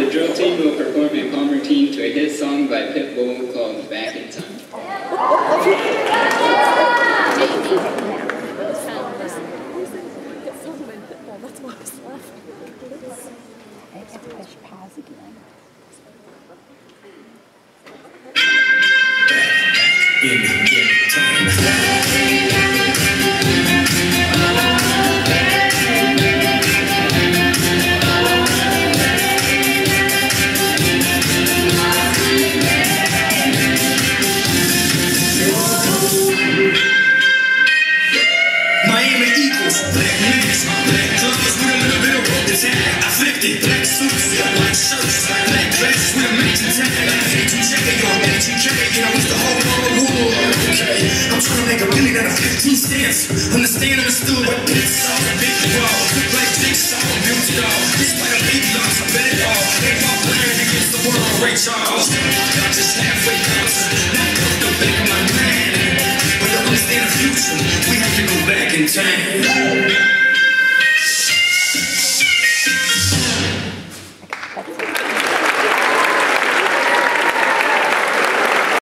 the drill team will perform a Palmer team to a hit song by Pitbull called Back in Time. Understand understood what bits all the big walls look like jigsaw, built it all. Despite a big loss, I bet it all. They all playing against the world, Ray Charles. Y'all just halfway concert, not built the back of my mind. But to understand the future, we have to go back in time.